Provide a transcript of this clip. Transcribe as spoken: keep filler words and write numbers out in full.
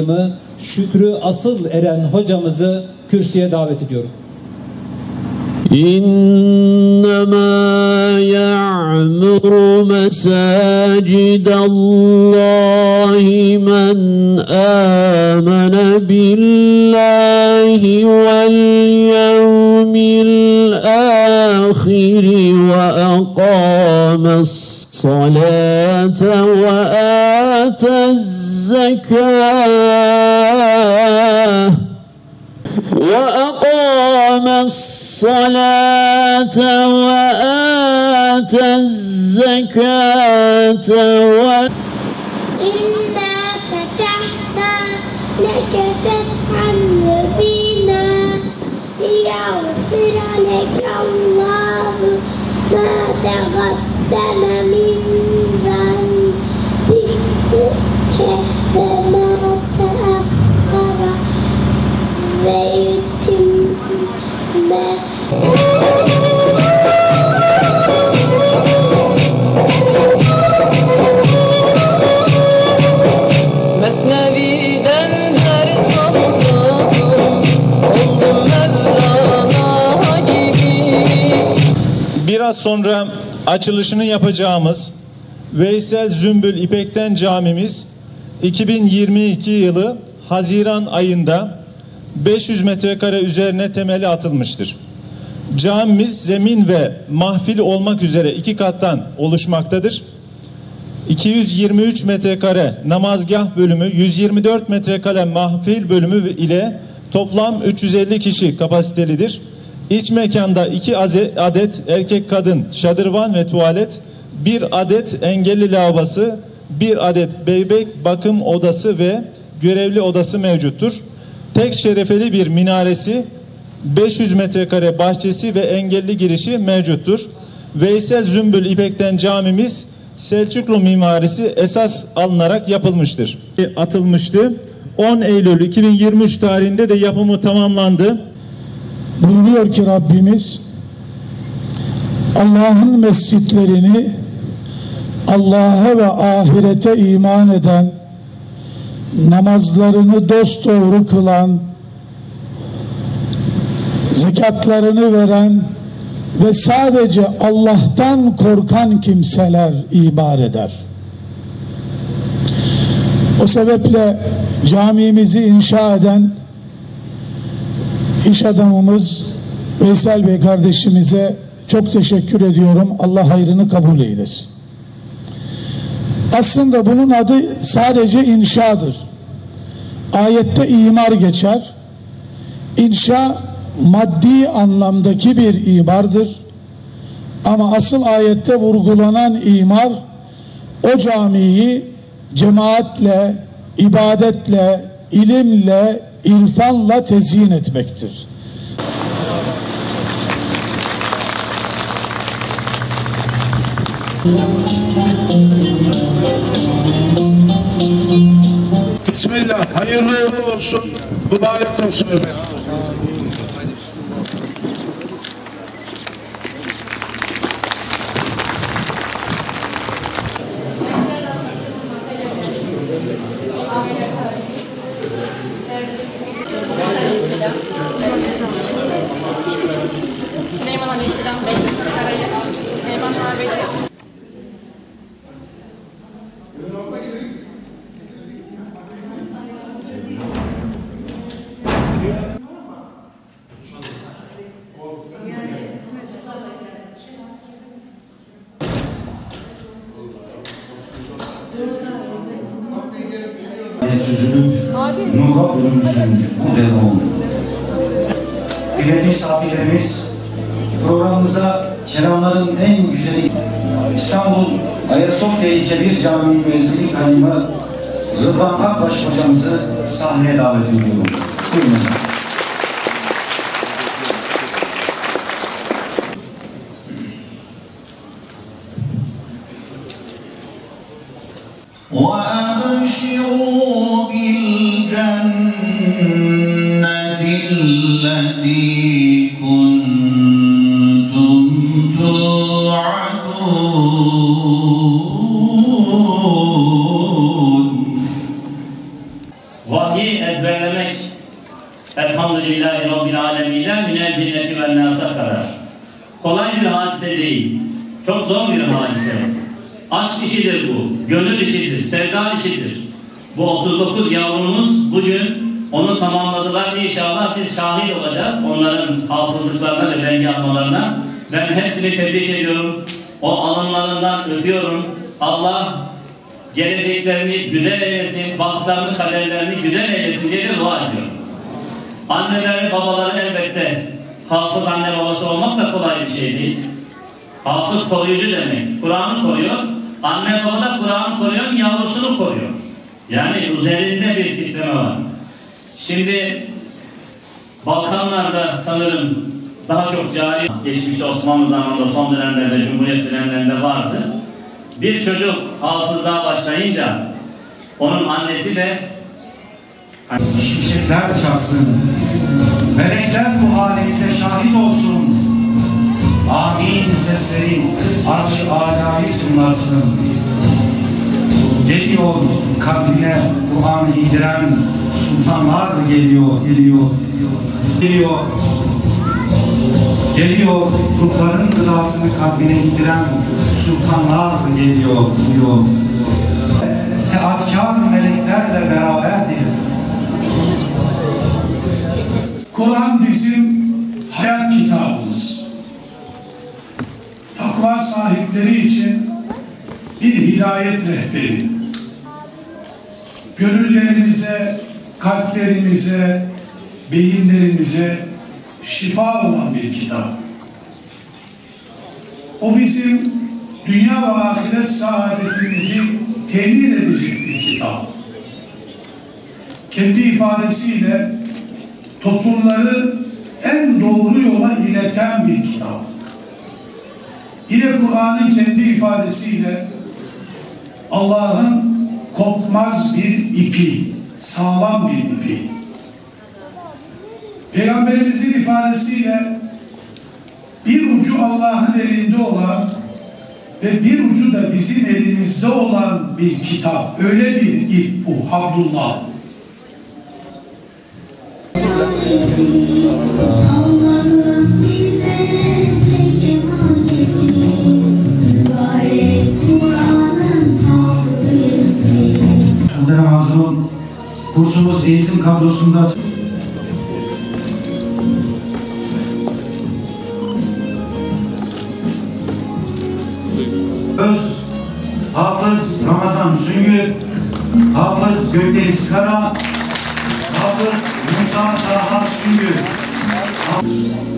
adayımı Şükrü Asıl Eren hocamızı kürsüye davet ediyorum. İnnemâ ya'muru mesâcidallâhi men âmene billahi vel yevmil âhiri ve aqâmes salâte ve âtez zekâh ve aqâmes salâte ve âtez zekâte ve İnnâ fetahna leke fethan mübînâ liyagfira leke Allâhu mâ tegaddeme min zanbike ve mâ teakhara ve yutimme Mesnevi'den ders aldım, oldum Mevlana gibi. Biraz sonra açılışını yapacağımız Veysel Zümbül İpek'ten camimiz iki bin yirmi iki yılı Haziran ayında beş yüz metrekare üzerine temeli atılmıştır. Camimiz zemin ve mahfil olmak üzere iki kattan oluşmaktadır. iki yüz yirmi üç metrekare namazgah bölümü, yüz yirmi dört metrekare mahfil bölümü ile toplam üç yüz elli kişi kapasitelidir. İç mekanda iki adet erkek kadın şadırvan ve tuvalet, bir adet engelli lavabosu, bir adet bebek bakım odası ve görevli odası mevcuttur. Tek şerefeli bir minaresi, beş yüz metrekare bahçesi ve engelli girişi mevcuttur. Veysel Zümbül İpek'ten camimiz Selçuklu mimarisi esas alınarak yapılmıştır. Atılmıştı. on Eylül iki bin yirmi üç tarihinde de yapımı tamamlandı. Buyuruyor ki Rabbimiz, Allah'ın mescitlerini Allah'a ve ahirete iman eden, namazlarını dosdoğru kılan, zekatlarını veren ve sadece Allah'tan korkan kimseler imar eder. O sebeple camimizi inşa eden iş adamımız Veysel Bey kardeşimize çok teşekkür ediyorum. Allah hayrını kabul eylesin. Aslında bunun adı sadece inşadır. Ayette imar geçer. İnşa maddi anlamdaki bir imardır. Ama asıl ayette vurgulanan imar o camiyi cemaatle, ibadetle, ilimle, irfanla tezyin etmektir. Bismillah, hayırlı olsun, mübarek olsun efendim. Süleyman Aleyhisselam Bey'in sarayı, Süleyman Mabedi. Süzülüp nura bürünmüşsün bu devamlı. Kıymetli misafirlerimiz, programımıza kelamların en güzeli İstanbul Ayasofya-i Kebir Camii Müezzini Kayyımı Rıdvan Akbaş hocamızı sahneye davet ediyorum. Buyurun hocam. وأبشروا بالجنة التي كنتم توعدون. karar. Kolay bir hadise değil. Çok zor bir hadise. Aşk işidir bu. Gönül işidir. Sevda işidir. Bu otuz dokuz yavrumuz bugün onu tamamladılar. İnşallah biz şahit olacağız onların hafızlıklarına ve belge almalarına. Ben hepsini tebrik ediyorum. O alınlarından öpüyorum. Allah geleceklerini güzel eylesin, bahtlarını, kaderlerini güzel eylesin diye de dua ediyorum. Anneleri, babaları elbette hafız anne babası olmak da kolay bir şey değil. Hafız koruyucu demek. Kur'an'ı koruyor. Anne baba da Kur'an'ı koruyor, yavrusunu koruyor. Yani üzerinde bir titreme var. Şimdi Balkanlarda sanırım daha çok cari, geçmişte Osmanlı zamanında son dönemlerde, Cumhuriyet dönemlerinde vardı. Bir çocuk hafızlığa başlayınca onun annesi de şimşekler çaksın, melekler bu halimize şahit olsun. Amin sesleri arş-ı âlâyı çınlarsın. Geliyor kalbine Kur'an'ı indiren sultanlar geliyor, geliyor, geliyor. Geliyor ruhların gıdasını kalbine indiren sultanlar geliyor, geliyor. İtaatkar meleklerle beraberdir. Kur'an bizim hayat kitabımız. Takva sahipleri için bir hidayet rehberi. Gönüllerimize, kalplerimize, beyinlerimize şifa olan bir kitap. O bizim dünya ve ahiret saadetimizi temin edecek bir kitap. Kendi ifadesiyle toplumları en doğru yola ileten bir kitap. Yine Kur'an'ın kendi ifadesiyle Allah'ın kopmaz bir ipi, sağlam bir ipi. Peygamberimizin ifadesiyle bir ucu Allah'ın elinde olan ve bir ucu da bizim elimizde olan bir kitap. Öyle bir ip bu, Hablullah. Allah'ım bize tek emaneti, mübarek Kur'an'ın hafızıyız. Muhterem Hazırun, kursumuz eğitim kadrosunda Öz, Hafız Ramazan Süngü, Hafız Gökdeniz Kara, Hafız Musa Taha Süngü.